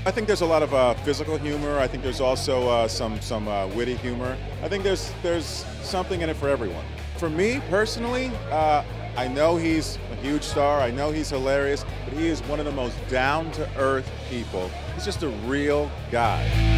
I think there's a lot of physical humor. I think there's also some witty humor. I think there's something in it for everyone. For me personally, I know he's a huge star. I know he's hilarious, but he is one of the most down-to-earth people. He's just a real guy.